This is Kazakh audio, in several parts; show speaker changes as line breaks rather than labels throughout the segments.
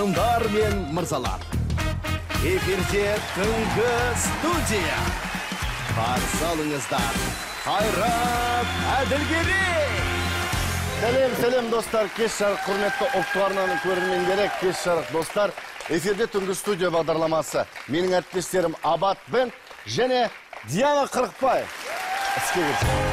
Ханымдар мен мырзалар, эфирде түнгі студия. Қарсы алыңыздар, Қайрат Әділгерей.
Сәлем достар, кеш жарық құрметті ұлттық арнаның көрермендері, кеш жарық достар. Эфирде түнгі студия бағдарламасы. Менің әріптестерім Абат Бен және Диана Қырықбай. Іске келсін.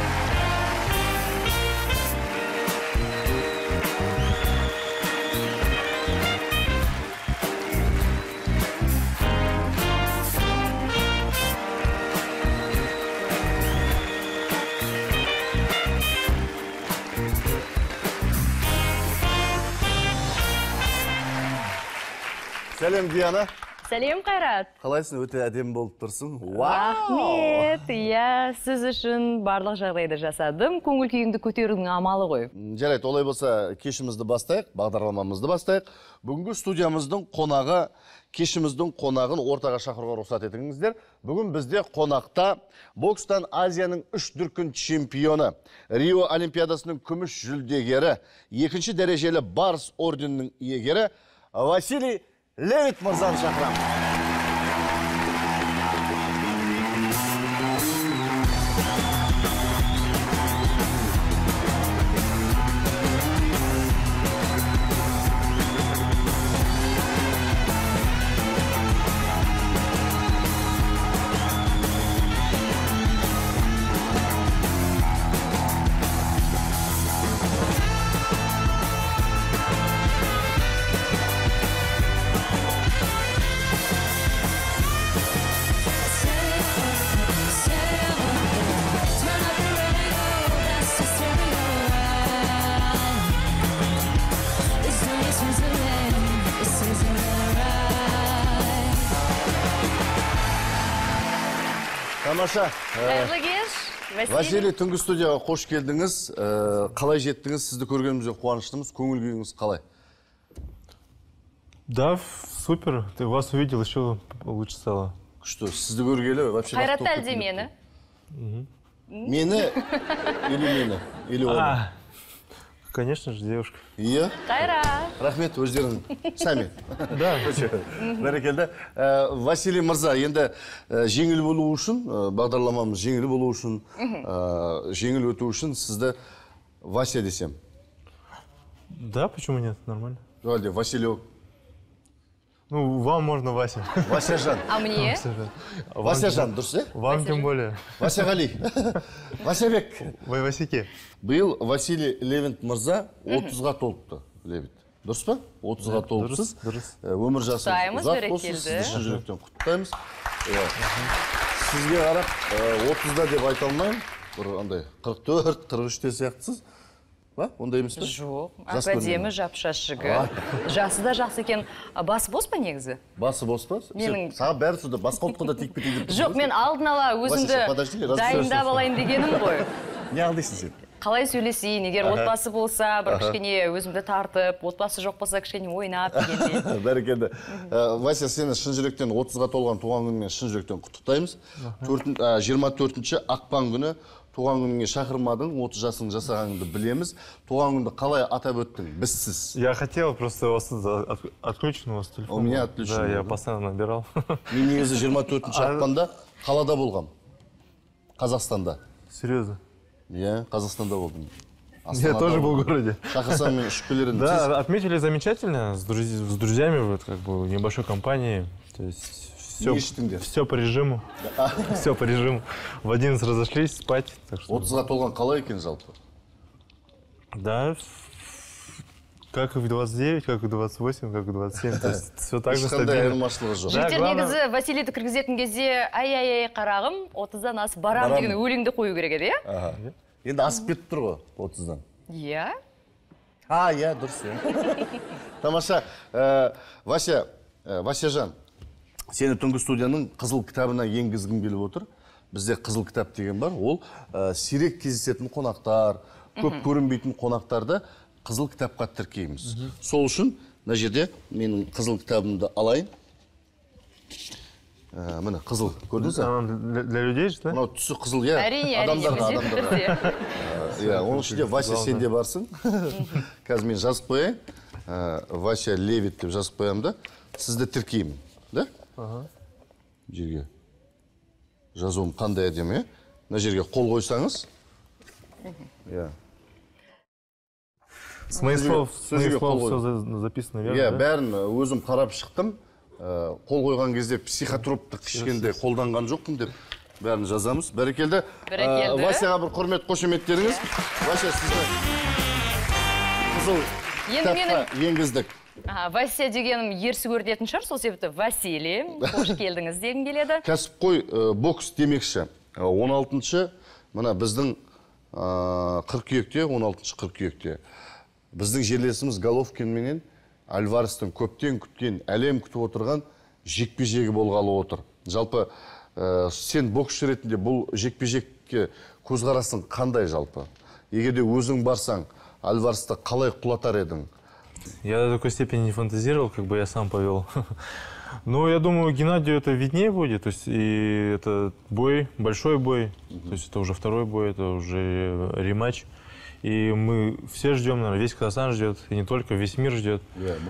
Сәлем, Диана.
Сәлем, Қайрат.
Қалайсың, өте әдемі болып тұрсың.
Рахмет. Иә, сіз үшін барлық жағдайды жасадым. Көңіл күйіңді көтерудің амалы ғой.
Жарайды, олай болса, кешімізді бастайық, бағдарламамызды бастайық. Бүгінгі студиямыздың қонағы, кешіміздің қонағын ортаға шақыруға рұқсат етіңіздер. Бүгін бізде қонақта бокстан Азияның 3 дүркін чемпионы, Рио Олимпиадасының күміс жүлдегері, 2-ші дәрежелі Барс орденінің иегері Василий Левит мырзаны шақырамыз. Тамаша.
Қайырлы кеш.
Василий, түнгі студияға қош келдіңіз. Қалай жеттіңіз? Сізді көргенімізде қуаныштымыз. Көңіл күйіңіз қалай?
Да, супер. Ты вас увидел, еще лучше стало.
Күшті. Сізді көргелі вообще...
Қайрат әлде мені?
Мені? Или мені? Или оны?
Конечно же, девушка.
Иә?
Қайрат.
Рахмет, өздерің сәме.
Да.
Бәрекелді. Василий мырза, енді жеңіл болу үшін, бағдарламамыз жеңіл болу үшін, жеңіл өту үшін сізді Вася десем.
Да, почему нет? Нормально.
Әлде, Василий.
Ну, вам можно Вася.
Васяжан.
А мне?
Васяжан, дұрыс, е?
Вам тем более.
Васяғали. Васябек.
Вы Васеке.
Биыл Василий Левит мырза 30-ға толыпты, Левит. Дұрыс па? 30-ға толыпсыз. Өмір жасы ұзақ болсын. Сізді шын жүректен құттықтаймыз. Сізге қарап 30-да деп айта алмайым. Бір андай 44, 43-те сияқтысыз. Ондай емес пе?
Жоқ, әдемі жапшаш жігіт. Жасы да жақсы екен. Басы бос па негізі?
Басы бос па? Саған бәрі суды басқа ұлтқа да тек кетейді.
Жоқ, мен алдын ала өзімді дайындап алайын дегенім ғой.
Не алдайсың сен?
Қалай сөйлесейін, егер отбасы болса, бір кішкене өзімді тартып, отбасы жоқ болса, кішкене ойнап дегендей.
Бәрекелді. Вася, сені шын жүректен 30-ға толған туған күнмен шын жүректен құттықтаймыз. 24-ші ақпан күні туған күніңе шақырмадың, 30 жасың жасағаныңды білеміз. Туған күнді қалай атап өттің? Бізсіз.
Я хотел, просто у вас отключен у вас телефон.
У меня отключен.
Да, я постоянно набирал.
Мен негізі 24-ші ақпанда қалада болғам. Қазақстанда.
Серьезно?
Я Қазақстанда болдым.
Я тоже был в городе.
Шақырсам мен шүкілерін.
Да, отметили замечательно, с друзьями, вот как бы небольшой компанией. То есть все по режиму. Все по режиму. В 11 разошлись спать.
30-ға толған қалай екен жалпы?
Да, как и в 29, как и в 28, как и в 27. То есть все так же стабильно.
Ешқандай айырмашылығы жоқ.
Жігіттер негізі Василийді кіргізетін кезде ай қарағым, 30-дан асып барам деген өлеңді қою керек еді, е?
Енді асып кетіп тұр ғой 30-дан.
Иә?
Иә, дұрыс. Тамаша, Васяжан, сені түнгі студияның қызыл кітабына енгізгім келіп отыр. Бізде қызыл кітап деген бар. Ол сирек кездесетін қонақтар, көп көрінбейтін қонақтарды қызыл кітапқа тіркейміз. Сол үшін, мына жерде менің қызыл кітабымды алайын. Міне қызыл, көрдіңіз бе?
Для людей же, да?
Мынау түсі қызыл, иә.
Әрине,
Адамдарға. Оның ішінде Вася сен де барсың. Қазір мен жазып қояйын. Вася Левит деп жазып қоямын да. Сізді тіркеймін, да? Жерге. Жазуым қандай әдемі, мына жерге қол қойсаңыз.
С моих слов все записано верно, да?
Бәрін өзім қарап шықтым. Қол қойған кезде психотроптық кішкенде қолданған жоқпын деп бәрін жазамыз. Бәрекелді. Васяға бір құрмет қошеметтеріңіз. Вася, сізді қызыл кітапқа енгіздік.
Вася дегенім ерсі көрдетін шығар, сол себепті Василий, қош келдіңіз дегім келеді.
Кәсіпқой бокс демекші. 16-шы, мына біздің қыркүйекте, 16-шы қыркүйекте. Біздің жерлесіміз Головкин менен Альварестің көптен күткен, әлем күтіп отырған жекпе-жегі болғалы отыр. Жалпы, сен боксшы ретінде бұл жекпе-жекке көзқарасың қандай жалпы? Егерде өзің барсаң, Альваресті қалай құлатар едің?
Я до такой степени не фантазировал, как бы я сам повел. Но я думаю, Геннадию это виднее будет. То есть и это бой, большой бой. То есть это уже второй бой, это уже рематч. И мы все ждем, наверное, весь Казахстан ждет, и не только, весь мир ждет.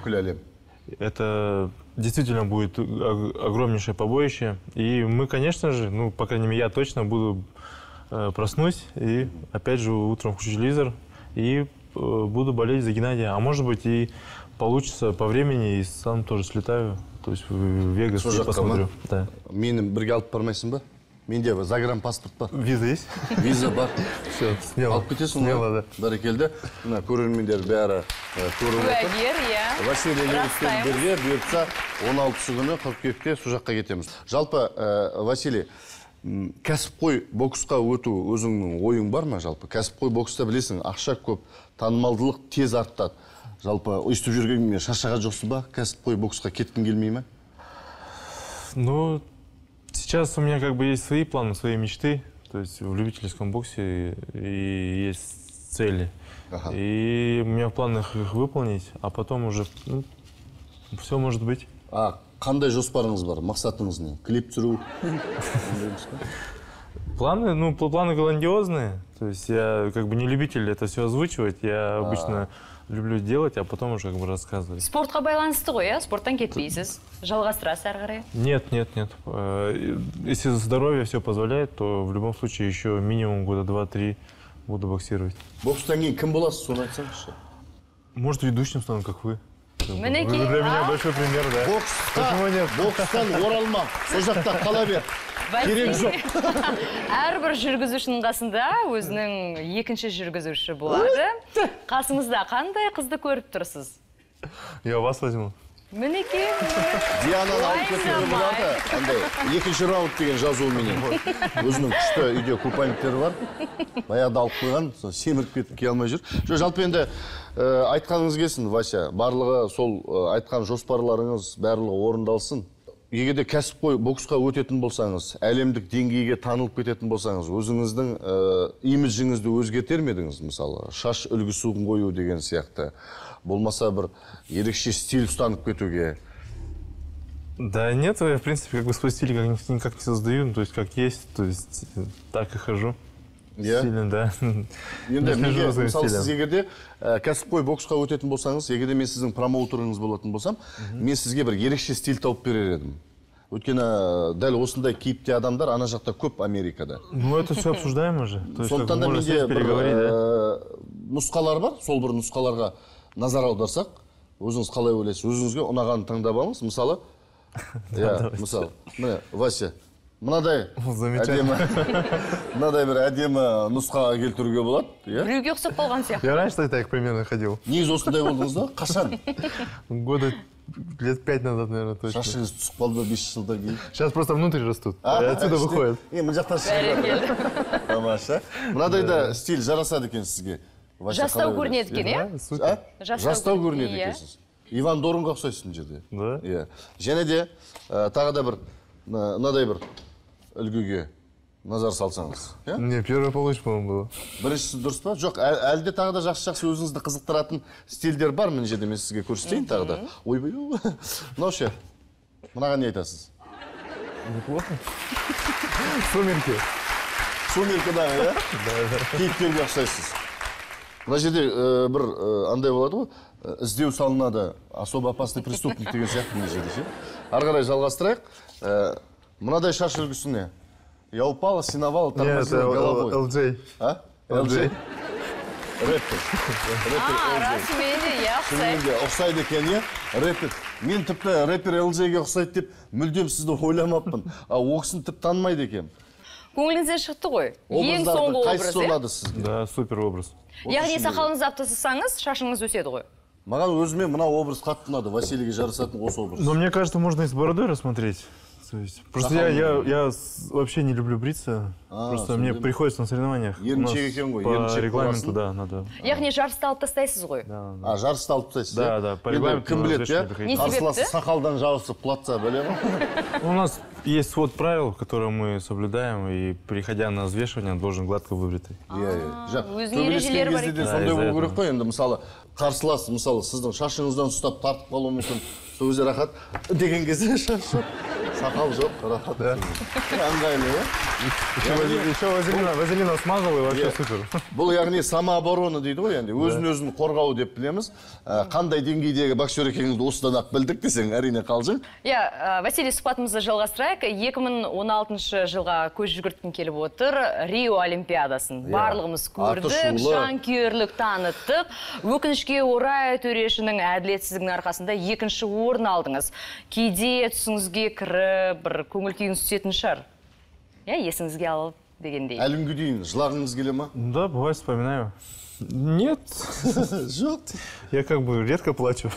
Это действительно будет огромнейшее побоище. И мы, конечно же, ну, по крайней мере, я точно проснусь и опять же утром включу телевизор и буду болеть за Геннадия. А может быть и получится по времени, и сам тоже слетаю. То есть в Вегас и посмотрю. Да.
Мені бірге алып бармайсың ба? Менде загранпаспорт бар.
Виза есть?
Виза бар.
Все, смело.
Алып кетесің,
смело, да.
Бәрекелді. Мына көрермендер бәрі көріп отыр. Василий Левитпен бірге бұйыртса 16-шы күні қыркүйекте сол жаққа кетеміз. Жалпы, Василий, кәсіпқой боксқа өту өзіңнің ойың бар ма жалпы? Кәсіпқой бокста білесің, ақша көп, танымалдылық тез артады. Жалпы, өйстіп жүргенмен шаршаған жоқсың ба? Кәсіпқой боксқа кеткің келмей ме?
Ну, сейчас у меня как бы есть свои планы, свои мечты. То есть в любительском боксе и есть цели. И у меня в планах их выполнить, а потом уже все может быть.
Қандай жоспарыңыз бар? Мақсатыңыз не? Клип түсіру?
Планы, ну, планы грандиозные. То есть я как бы не любитель это все озвучивать. Я обычно люблю делать, а потом уже как бы рассказывать.
Спортқа байланысты ғой, а? Спорттан кетпейсіз. Жалғастырасыз әрі қарай?
Нет. Если здоровье все позволяет, то в любом случае еще минимум года 2-3 буду боксировать.
Бокстан кейін кім боласыз, соны айтсаңызшы?
Может, ведущим стану, как вы. Вы
Мінекей,
для меня большой пример, да?
Бокстан оралма, сол жақта қала бер. Керек жоқ.
Әрбір жүргізушінің қасында өзінің екінші жүргізуші болады. Қасыңызда қандай қызды көріп тұрсыз?
Я вас возьму.
Мінекей.
Диананы алып кетуге болады. Екінші раунд деген жазуыменен. Өзінің күшті үйде купальниктері бар. Баяғыда алып қойған, семіріп кетіп кел алмай жүр. Жалпы енді айтқаныңыз келсін, Вася. Барлығы сол айтқан жоспарларыңыз барлығы орындалсын. Егерде кәсіпқой боксқа өтетін болсаңыз, әлемдік деңгейге танылып кететін болсаңыз, өзіңіздің имиджіңізді өзгертер ме едіңіз, мысалы, шаш үлгісін қою деген сияқты, болмаса бір ерекше стиль ұстанып кетуге?
Да нет, я в принципе как бы свой стиль никак не создаю, то есть как есть, то есть так и хожу. Стильно, да.
Енді мысалы сіз егерде кәсіпқой боксқа өтетін болсаңыз, егерде мен сіздің промоутеріңіз болатын болсам, мен сізге бір ерекше стиль тауып берер едім. Өйткені дәл осындай кейіпте адамдар ана жақта көп Америкада.
Ну это все обсуждаемо же.
Сондықтан да менде бір нұсқалар бар, сол бір нұсқаларға назар аударсақ, өзіңіз қалай ойлайсыз, өзіңізге ұнағанын таңдап алыңыз. Мысалы, міне, Вася, мынадай бір әдемі нұсқаға келтіруге болады.
Біреуге ұқсап қалған сияқты.
Я раньше так примерно ходил.
Негізі осындай болдыңыз да? Қашан?
Года лет 5 назад, наверное, точно.
Шашыңыз түсіп қалды 5 жылдан кейін.
Сейчас просто внутрь растут. Отсюда выходят.
Мына жақтан шығып. Тамаша. Мынадай да стиль жарасады екен сізге.
Жастау көрінеді екен, е?
Жастау көрінеді екенсіз. Иван Дорнға ұқсайсыз мына жерде.
Да?
Және де тағы да бір мынадай бір үлгіге назар салсаңыз.
Не, первый получше, по-моему, было.
Біріншісі дұрыс па? Жоқ, әлде тағы да жақсы өзіңізді қызықтыратын стильдер бар мына жерде, мен сізге көрсетейін тағы да. Ойбай, мынау ше, мынаған не айтасыз?
Неплохо. Сумерки.
Сумеркадағы, иә? Кейіпкерге ұқсайсыз. мына жерде бір андай болады ғой, іздеу салынады, особо опасный преступник деген сияқты мына жерде ше. Ары қарай жалғастырайық. Мынадай шаш үлгісіне. Я упала, синовала, тормозила головой.
LJ.
А? LJ? Рэпер.
Расымен де,
Шынымен ұқсайды екен, е? Рэпер. Мен тіпті рэпер LJ-ге ұқсайды деп мүлдем сізді ойламаппын. Ол кісіні тіпті танымайды екен.
Көңіліңізден шықты ғой. Ең соңғы образ,
қайсысы ұнады сізге?
Да, супер образ.
Яғни сақалыңызды аптасысаңыз, шашыңыз өседі ғой.
Маған өзіме мына образ қатты ұнады. Василийге жарасатын осы образ.
Но мне кажется, можно и с бородой рассмотреть. То есть, просто я вообще не люблю бриться. Просто мне приходится на соревнованиях. По регламенту, да, надо.
Яғни жарысты алып тастайсыз ғой.
Жарысты алып тастайсыз.
Да, по регламенту.
Кім білет,
Не себепті?
Сақалдан жабысып құлатса, біле ма?
У нас есть свод правил, которые мы соблюдаем, и приходя на взвешивание, он должен гладко выбритый.
Өзінің ережелері бар екен.
Сондай болу керек қой, енді мысалы, қарсылас, мысалы, сіздің шашыңыздан ұстап тартып қалуы мүмкін. Сол кезде рахат деген кезде шашы. Сақал жоқ, рахат. Аңғайлы, е?
Еще вазелина смазал, и вообще супер.
Бұл яғни самооборона дейді ғой, енді өзін қорғау деп білеміз. Қандай деңгейдегі боксер екеніңізді осыдан ақ білдік десең, әрине қалжың.
Василий, сұхбатымызды жалғастырайық. 2016 жылға көз жүгірткім келіп отыр. Рио Олимпиадасын барлығымыз көрдік, жанкүйерлік таныттық. Өкінішке орай төрешінің әділетсіздігінің арқасында екінші орын алдыңыз. Кейде түсіңізге кіріп, бір көңіл күйіңіз түсетін шығар. Есіңізге алып дегендей.
Әлі күнге дейін жылағыңыз келе ма?
Да, бывает, вспоминаю. Нет.
Жоқ.
Я как бы редко плачу.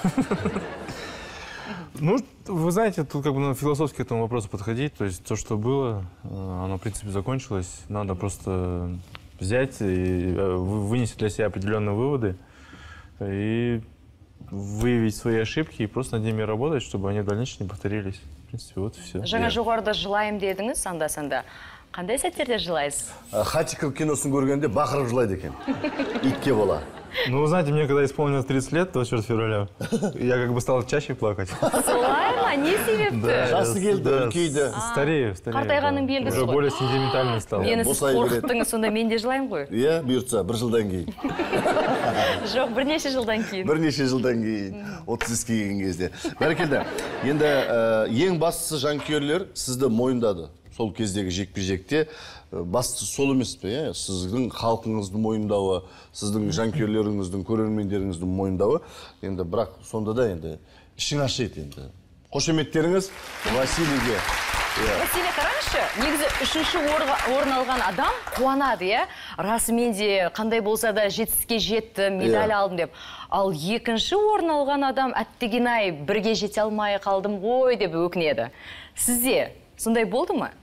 Ну, вы знаете, тут как бы философски к этому вопросу подходить. То есть то, что было, оно, в принципе, закончилось. Надо просто взять и вынести для себя определенные выводы и выявить свои ошибки и просто над ними работать, чтобы они в дальнейшем не повторились. В принципе, вот и все.
Жаңа жоғарыда жылайым дедіңіз, анда-санда. Қандай сәттерде жылайсыз?
Хатиков киносын көргенде бақырып жылайды екен. Итке бола.
Ну, вы знаете, мне когда исполнилось 30 лет, 24 февраля, я как бы стал чаще плакать.
Солай ма? Не себепті?
Жасы келді, үлкейді.
Старею.
Қартайғаның белгісі ғой.
Уже более сентиментальный стал.
Мені сіз қорқыттыңыз, сонда мен де жылайым ғой.
Иә, бұйыртса, бір жылдан кейін.
Жоқ, бірнеше жылдан кейін.
Бірнеше жылдан кейін, 30-ке келген кезде. Бәрекелді, енді ең бастысы жанкүйерлер сізді мойындады. Сол кездегі жекпе-жекте басты сол емес пе, сіздің халқыңызды мойындауы, сіздің жанкүйерлеріңіздің, көрермендеріңіздің мойындауы. Енді бірақ сонда да енді ішің ашиды енді. Қошеметтеріңіз Василийге.
Василий, қараңызшы, негізі үшінші орын алған адам қуанады, е? Расымен де қандай болса да жетістікке жетті, медаль алдым деп. Ал екінші орын алған адам әттеген-ай бірге жете алмай қалдым ғой деп өкінеді. Сізде сондай болды ма?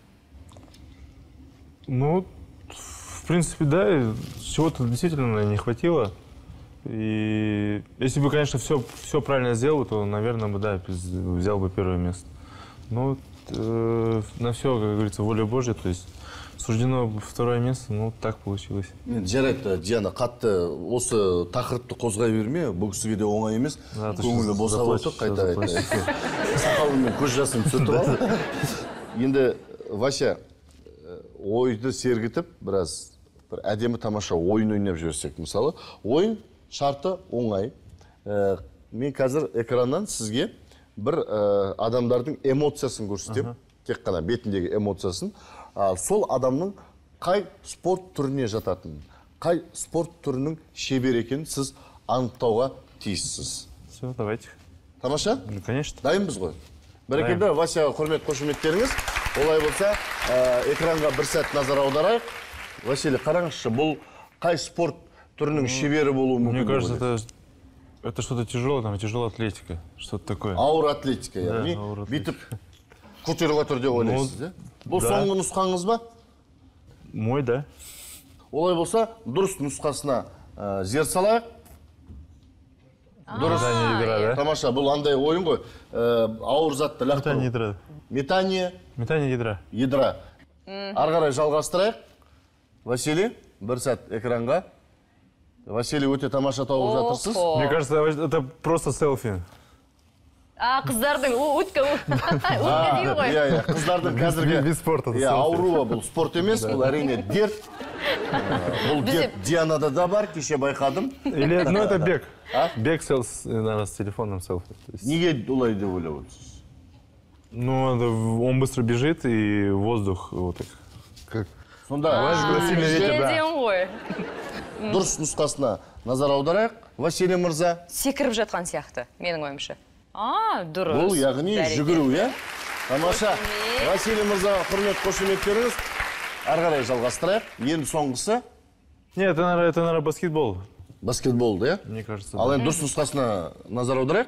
Ну, в принципе, да, чего-то действительно не хватило. И если бы, конечно, все правильно сделал, то, наверное, бы, да, взял бы первое место. Но на все, как говорится, воля Божья, то есть суждено второе место, ну, так получилось.
Жарайды, Диана, қатты осы тақырыпты қозғай берме, бұл кісіге де оңай емес. Көңілі босап отыр, қайта. Сақалымен көз жасын түсірді ғой. Енді, Вася, ойды сергітіп, біраз бір әдемі тамаша ойын ойнап жіберсек, мысалы, ойын шарты оңай. Мен қазір экраннан сізге бір адамдардың эмоциясын көрсетем, тек қана бетіндегі эмоциясын. Сол адамның қай спорт түріне жататынын, қай спорт түрінің шебер екенін сіз анықтауға тиіссіз.
Все, давайте.
Тамаша?
Ну, конечно.
Дайынбыз ғой. Бәрекелді, Вася, құрмет қошеметтеріңіз. Олай болса, экранға бір сәт назар аударайық. Василий, қараңызшы, бұл қай спорт түрінің шебері болуы мүмкін?
Мне кажется, это что-то тяжелое, там, тяжелая атлетика, что-то такое.
Ауыр атлетика, яғни, бүйтіп көтеруге түрде ойлайсыз, е? Бұл соңғы нұсқаңыз ба?
Мой, да.
Олай болса, дұрыс нұсқасына зер салайық. Дұрыс. Тамаша, бұл андай ойын ғой. Ауыр затты лақтыру.
Метание ядра.
Метание.
Метание ядра.
Ядра. Ары қарай жалғастырайық. Василий, бір сәт экранға. Василий, өте тамаша тауып жатырсыз.
Мне кажется, это просто селфи.
Қыздардың утка дейді ғой.
Иә, қыздардың қазіргі
Вид спорта.
Иә, ауруы бұл спорт емес, бұл әрине дерт. Бұл дерт Дианада да бар, кеше байқадым.
Или, ну, это бег. Бег наверное, с телефоном селфи.
Неге олай деп ойлап отырсыз?
Ну, он быстро бежит, и воздух вот так. Как?
Сонда
Жеден ғой.
дұрыс нұсқасына назар аударайық. Василий мырза.
Секіріп жатқан сияқты, менің ойымша. Дұрыс.
Бұл яғни жүгіру, иә? Тамаша. Василий мырза, құрмет қошеметтеріңіз. Ары қарай жалғастырайық. Енді соңғысы.
Нет, это, наверное, баскетбол.
Баскетбол, да?
Мне кажется.
Ал енді дұрыс нұсқасына назар аударайық.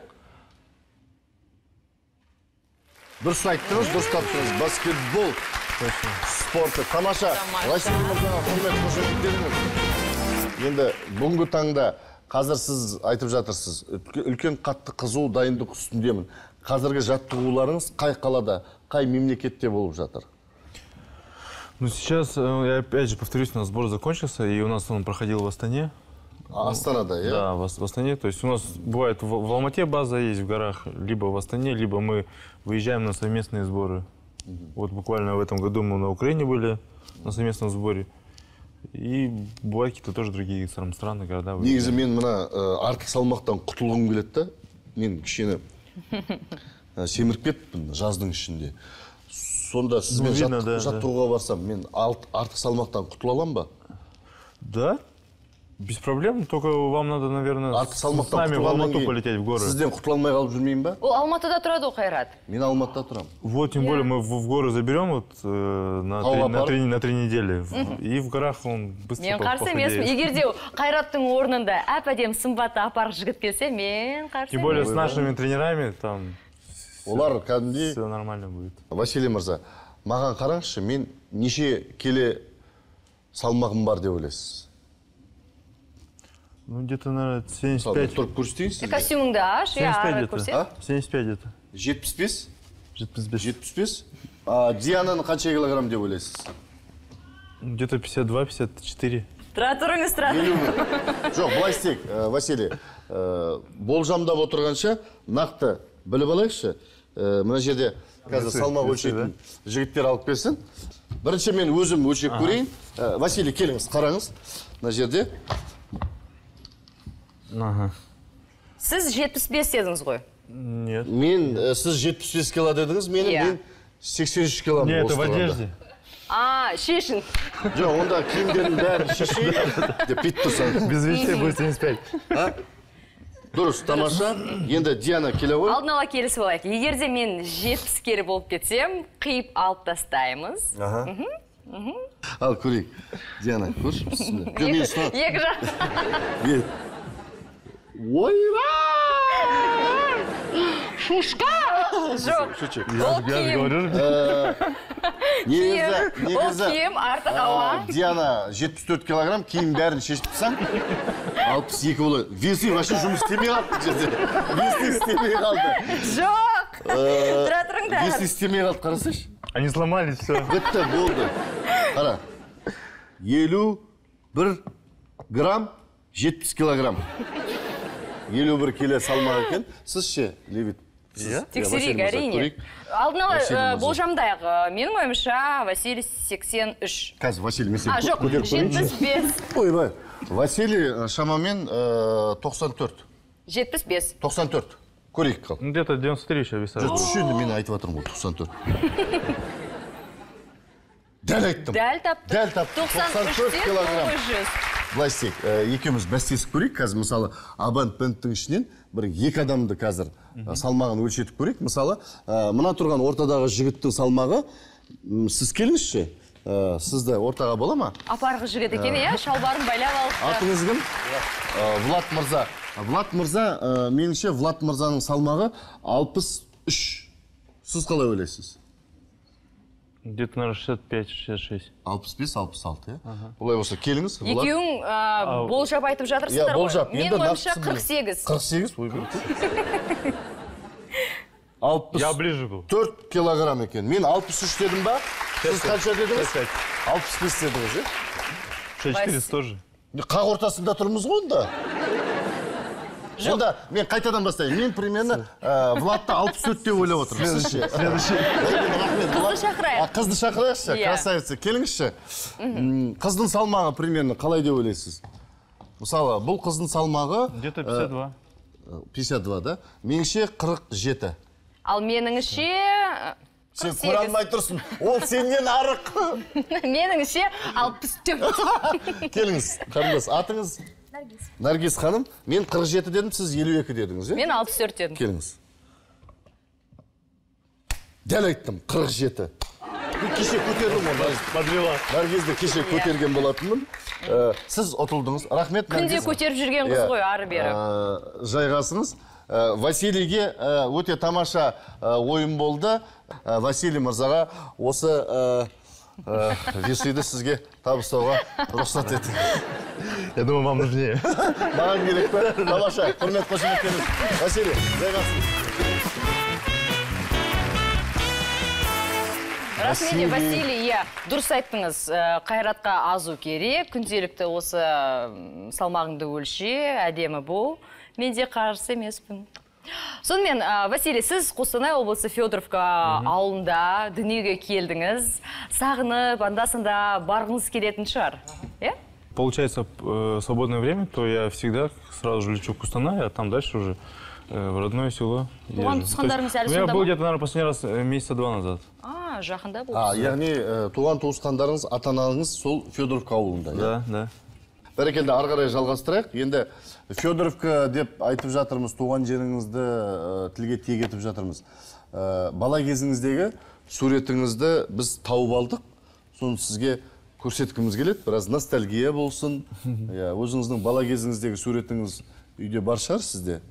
Дұрыс айттыңыз, дұрыс таптыңыз. Баскетбол спорты. Тамаша. Василий мырзаға құрмет қошеметтеріңіз. Енді бүгінгі таңда қазір сіз айтып жатырсыз, үлкен қатты қызу дайындық үстіндемін. Қазіргі жаттығуларыңыз қай қалада, қай мемлекетте болып жатыр?
Ну, сейчас, я опять же повторюсь, у нас сбор закончился, и у нас он проходил в Астане.
Астанада, я?
Да, в Астане. То есть у нас бывает в Алмате база есть в горах, либо в Астане, либо мы выезжаем на совместные сборы. Вот буквально в этом году мы на Украине были на совместном сборе. И бывают какие-то тоже другие страны, города.
Негізі мен мына артық салмақтан құтылғым келеді да. Мен кішкене семіріп кетіппін жаздың ішінде. Сонда сізбен жаттығуға барсам, мен артық салмақтан құтыла аламын ба?
Да, без проблем. Только вам надо, наверное, с нами в Алмату полететь в горы.
Сізден құтыла алмай қалып жүрмеймін ба?
Ол Алматыда тұрады ғой, Қайрат.
Мен Алматыда тұрам.
Вот, тем более мы в горы заберем вот на 3 недели. И в горах он быстро
Мен қарсы емеспін. Егер де Қайраттың орнында әп-әдем сымбатты апарық жігіт келсе, мен қарсы.
Тем более с нашими тренерами там
олар кәдімгідей
все нормально будет.
Василий мырза, маған қараңызшы, мен неше келе салмағым бар деп ойлайсыз?
Ну, где-то, наверное, 75.
Тұрып көрсетейін сізге?
Костюміңді аш,
75
көрсет.
где-то. 75 где-то.
75?
75.
75? Диананы қанша килограмм деп ойлайсыз?
Где-то 52-54.
Тұра тұрыңыз, тұра.
Жоқ, былай істейік, Василий. Болжамдап отырғанша, нақты біліп алайықшы. Мына жерде қазір салмақ өлшейтін жігіттер алып келсін. Бірінші мен өзім өлшеп көрейін. Василий, келіңіз, қараңыз. Мына жерде.
Сіз 75 дедіңіз ғой?
Нет.
Сіз 75 кило дедіңіз, мен 83 кило.
Нет, это в одежде.
Шешін.
Жоқ, онда киімдердің бәрін шешейін деп бит тұрсаңыз.
Без вещей будет 75.
Дұрыс, тамаша. Енді Диана келе ғой.
Алдын ала келісіп алайық. Егер де мен 70 келі болып кетсем, қиып алып тастаймыз.
Ал, көрейік. Диана, көрші, бісміллә.
Екі жақ.
Ойбай! Шушка!
Жоқ.
Шучек.
Ол киім. Ол киім, артық ауа.
Диана 74 килограмм, киім бәрін шешіп тысаң. 62 болы. Весы вообще жұмыс істемей қалды жерде. Весы істемей қалды.
Жоқ. Тұра тұрыңдар.
Весы істемей қалды, қарасайшы.
Они сломались, все.
Бітті, болды. Қара. 51 грамм, 70 килограмм. 51 келе салмақ екен. Сіз ше, Левит?
Тексерейік, әрине. Алдын ала болжамдайық. Менің ойымша Василий 83.
Қазір Василий, мен сен
Жоқ, 75.
Ойбай. Василий шамамен 94.
75.
94. Көрейік қал.
Где-то 93 еще весает.
Түсінді, мен айтып атырмын ғой, 94. Дәл айттым.
Дәл таптым.
Дәл таптым. 94 килограмм. Былай істейік, екеуміз бәстесіп көрейік. Қазір, мысалы, абоненттің ішінен бір екі адамды қазір салмағын өлшетіп көрейік. Мысалы, мына тұрған ортадағы жігіттің салмағы, сіз келіңізші, сізді ортаға бола ма?
Апарғы жігіт екен, шалбарын байлап алыпты.
Атыңыз кім? Влад мырза. Влад мырза, меніңше Влад мырзаның салмағы 63. Сіз қалай ойлайсыз?
Где-то, наверное, 65-66.
65-66, иә? Олай болса, келіңіз.
Екеуің болжап айтып жатырсыздар ғой.
Болжап.
Мен ойымша 48.
48? Ойбай.
Я ближе был.
4 килограмм екен. Мен 63 дедім ба? Сіз қанша дедіңіз? 65 дедіңіз, е?
64 тоже.
Қақ ортасында тұрмыз ғой онда. Онда мен қайтадан бастайын. Мен примерно Владты 64 деп ойлап отырмын. Сізше.
Қызды шақырайық.
Қызды шақырайықшы, красавица. Келіңізші. Қыздың салмағы примерно қалай деп ойлайсыз? Мысалы, бұл қыздың салмағы...
Где-то 52.
52, да? Меніңше 47.
Ал меніңше...
Сен көре алмай тұрсың. Ол сенен арық.
Меніңше 64.
Келіңіз, қарындас. Атыңыз? Наргиз ханым. Мен 47 дедім, сіз 52 дедіңіз,
Мен 64 дедім.
Келіңіз. Дәл айттым, 47. Кеше көтердім оны. Наргизді кеше көтерген болатынмын. Сіз ұтылдыңыз. Рахмет, Наргиз.
Күнде көтеріп жүрген қыз ғой, ары бері.
Жайғасыңыз. Василийге өте тамаша ойын болды. Василий мырзаға осы весиді сізге табыстауға рұқсат етіңіз.
Я думаю, вам нужнее.
Маған керек пе? Тамаша, құрмет қошеметтеңіз. Василий, жайғасыңыз.
Расымен Василий, дұрыс айттыңыз, қайратқа азу керек, күнделікті осы салмағыңды өлше, әдемі бол. Мен де қарсы емеспін. Сонымен, Василий, сіз Қостанай облысы Федоровка ауылында дүниеге келдіңіз. Сағынып, анда-санда барғыңыз келетін шығар.
Получается, свободное время, то я всегда сразу же лечу в Кустанай, а там дальше уже в родное село езжу. Я был где-то, наверное, последний раз месяца 2 назад.
Жақында болыпсыз.
Яғни туған туысқандарыңыз, ата-аналарыңыз сол Федоровка ауылында.
Да.
Бәрекелді, ары қарай жалғастырайық. Енді Федоровка деп айтып жатырмыз, туған жеріңізді тілге тиек етіп жатырмыз. Бала кезіңіздегі суретіңізді біз тауып алдық. Соны сізге көрсеткіміз келеді. Біраз ностальгия болсын. Өзіңіздің бала кезіңіздегі суретіңіз үйде бар шығар сізде?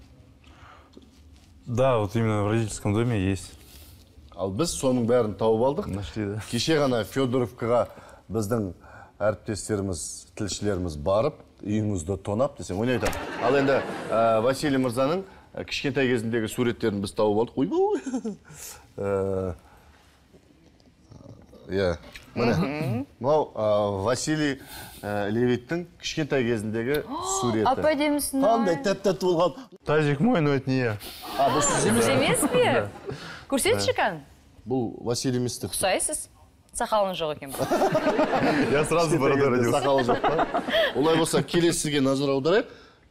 Да, вот именно в родительском доме есть.
Ал біз соның бәрін тауып алдық.
Нашли, да.
Кеше ғана Федоровкаға біздің әріптестеріміз, тілшілеріміз барып, үйіңізді тонап десем, ойнай айтам. Ал енді Василий мырзаның кішкентай кезіндегі суреттерін біз тауып алдық. Ойбой! Міне, мынау Василий Левиттің кішкентай кезіндегі суреті.
Апа демісін.
Қандай тәп-тәтті болған.
Тазик мой, но это не я.
Бұл сіз
Емес пе? Көрсетші кән?
Бұл Василий емес.
Құсайсыз? Сақалың жоқ екен.
Я сразу борода родился.
Сақалы жоқ па? Олай болса, келесіге назар аударайық.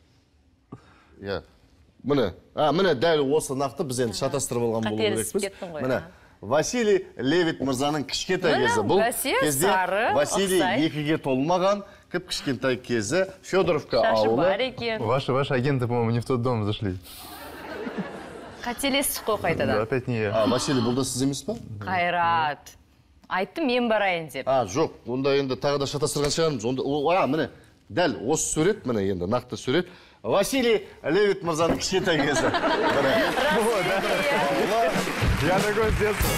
Міне, дәл осы нақты біз енді шатастырып алған болу керекпіз. Міне, Василий Левит мырзаның кішкентай кезі. Бұл кезде Василий 2-ге толмаған, кішкентай кезі Федоровка ауылы.
Шашы бар екен.
Ваши агенты, по-моему, не в тот дом зашли.
Қателестік қой қайтадан.
Опять не я.
Василий, бұл да сіз емес па?
Қайрат. Айттым, мен барайын деп.
Жоқ, онда енді тағы да шатастырған шығармыз. Міне, дәл осы сурет, міне енді нақты сурет. Василий Левит мырзаның кішкентай кезі.
Я такой с детства.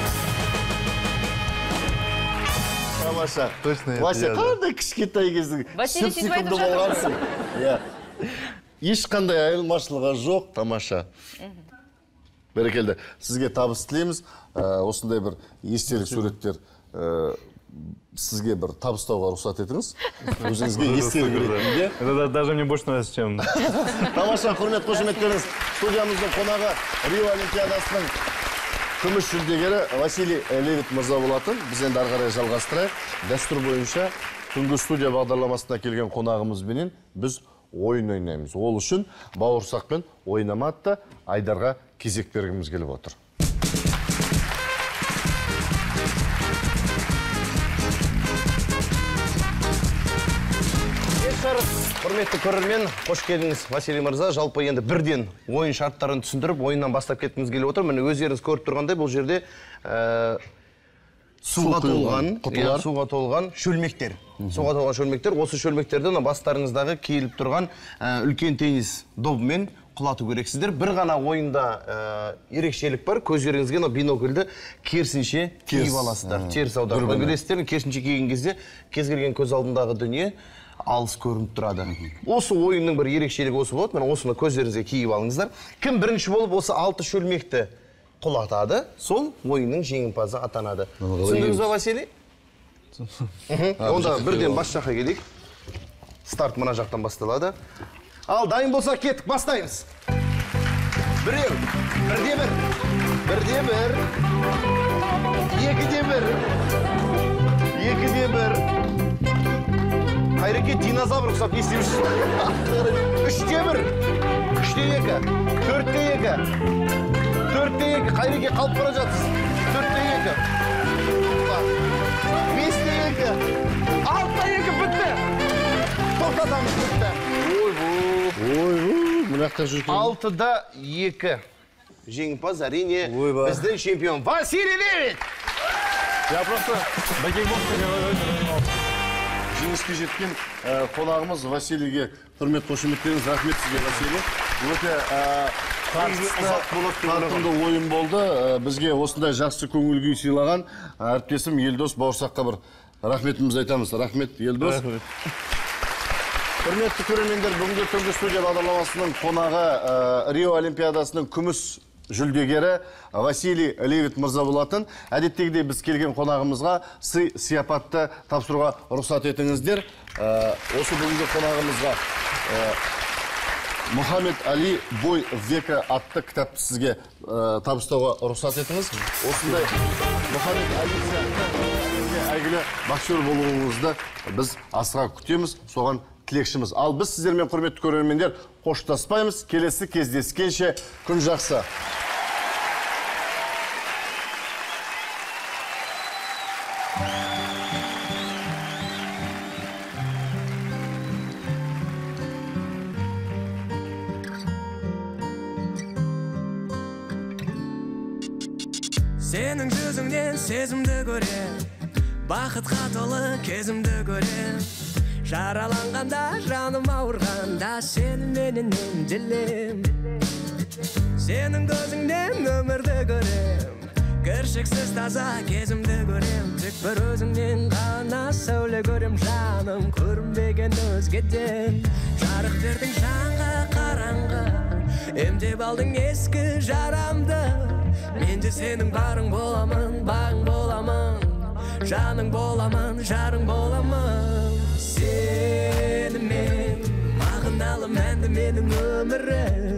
Тамаша.
Точно это
Вася,
я, да.
қандай кішкентай кезі.
Василий сөйтіп айтып жатыр.
Ешқандай айырмашылығы жоқ, тамаша. Бәрекелді, сізге табыс тілейміз. Осындай бір естелік суреттер сізге бір табыстауға рұқсат етіңіз. Өзіңізге естелік ретінде.
Это даже мне больше нравится, чем...
Тамаша, құрмет қошеметтеріңіз. Студиямыздың қонағы Рио Олимпиадасының күміс жүлдегері Василий Левит мырза болатын. Біз енді ары қарай жалғастырайық. Дәстүр бойынша түнгі студия бағдарламасына келген қонағымызбенен біз ойын ойнаймыз. Ол үшін бауырсақпен ойнама атты Айдарға кезек бергіміз келіп отыр.
Құрметті көрермен, қош келдіңіз, Василий мырза. Жалпы енді бірден ойын шарттарын түсіндіріп, ойыннан бастап кеткіміз келіп отыр. Міне өздеріңіз көріп тұрғандай, бұл жерде суға толған шөлмектер. Суға толған шөлмектер. Осы шөлмектерді бастарыңыздағы киіліп тұрған үлкен теннис добымен құлату керексіздер. Бір ғана ойында ерекшелік бар. Көздеріңізге бинокльді керісінше киіп аласыздар. Теріс аударып көресіздер. Керісінше киген кезде кез келген көз алдындағы дүние алыс көрініп тұрады. Осы ойынның бір ерекшелігі осы болады. Мен осыны көздеріңізге киіп алыңыздар. Кім бірінші болып осы 6 шөлмекті құлатады, сол ойынның жеңімпазы атанады. Түсіндіңіз бе, Василий? Онда бірден бас жаққа келейік. Старт мына жақтан басталады. Ал, дайын болса кеттік, бастаймыз. Біреу, бірде бір, екіде бір. Қайреке динозавр ұқсап естемішсіз. Үште бір, үште екі, төртте екі. Қайреке қалып бара жатсыз. Төртте екі. Бесте екі. Алтта екі бітті. Тоқтатамыз бітті.
Мынақта жүрген.
Алтыда екі. Жеңімпаз әрине біздің чемпион Василий Левит.
Я просто боксбоксте
Жеңіске жеткен қонағымыз Василийге құрмет қошеметтеріңіз, рахмет сізге, Василий. Өте тартымды ойын болды. Бізге осындай жақсы көңіл күй сыйлаған әріптесім Елдос Бауырсаққа бір рахметімізді айтамыз. Рахмет, Елдос. Құрметті көрермендер, бүгінгі түнгі студия бағдарламасының қонағы Рио Олимпиадасының күміс жүлдегері Василий Левит мырза болатын. Әдеттегідей біз келген қонағымызға сый-сияпатты тапсыруға рұқсат етіңіздер. Осы бүгінгі қонағымызға Мұхаммед Али бой века атты кітапты сізге табыстауға рұқсат етіңіз. Осындай Мұхаммед Али әйгілі боксер болуыңызды біз асыға күтеміз, соған тілекшіміз. Ал біз сіздермен, құрметті көрермендер, қоштаспаймыз. Келесі кездескенше күн жақсы.
Сенің жүзіңнен сезімді көрем, бақытқа толы кезімді көрем. Жараланғанда, жаным ауырғанда, сені менен емделем. Сенің көзіңнен өмірді көрем, кіршіксіз таза кезімді көрем. Тек бір өзіңнен ғана сәуле көрем, жаным көрінбеген өзгеден. Жарық бердің жанға қараңғы, емдеп алдың ескі жарамды. Мен де сенің барың боламын, бағың боламын, жаның боламын, жарың боламын. Сенімен мағыналы мәнді менің өмірім.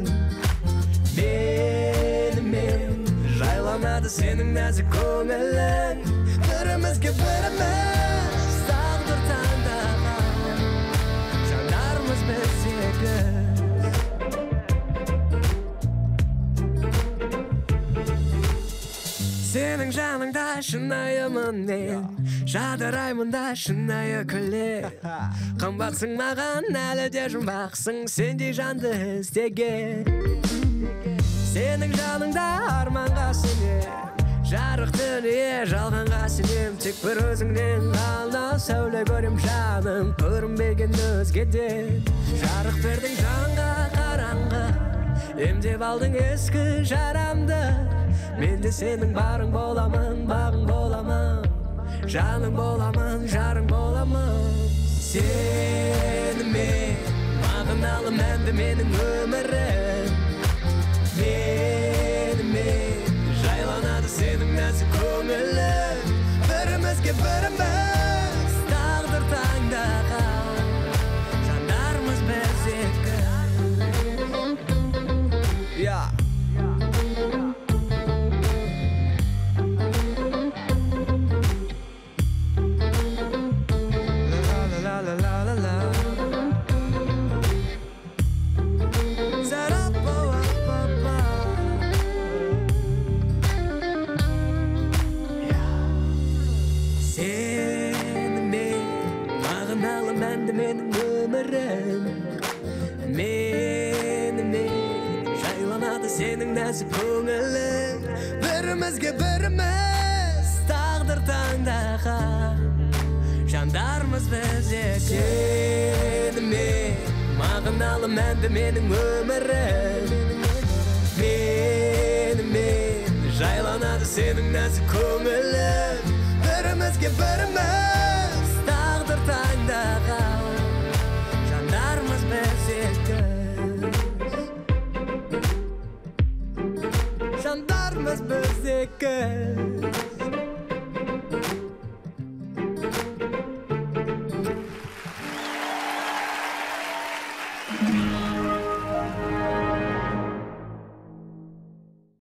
Менімен жайланады сенің нәзік көңілің. Бірімізге біріміз тағдыр таңдаған, жанарымыз біз секілді. Сенің жаныңда шынайымын мен, жадыраймын да шынайы күле. Қымбатсың маған, әлі де жұмбақсың, сендей жанды іздеген. Сенің жаныңда арманға сенем, жарық дүние жалғанға сенем. Тек бір өзіңнен ғана сәуле көрем, жаным көрінбеген өзгеден. Жарық бердің жанға қараңғы, емдеп алдың ескі жарамды. Мен де сенің барың боламын, бағың боламын, жаның боламын, жарың боламын. Сенімен мағыналы мәнді менің өмірім. Менімен жайланады сенің нәзік көңілің. Бірімізге біріміз тағдыр таңдаған, жандарымыз біз екі. Менің өмірім, менімен жайланады сенің нәзік көңілің. Бірімізге біріміз тағдыр таңдаған, жандарымыз біз екі. Сенімен мағыналы мәнді менің өмірім. Менімен жайланады сенің нәзік көңілің. Бірімізге біріміз тағдыр таңдаған, жандарымыз біз екі. Жандарымыз біз екі.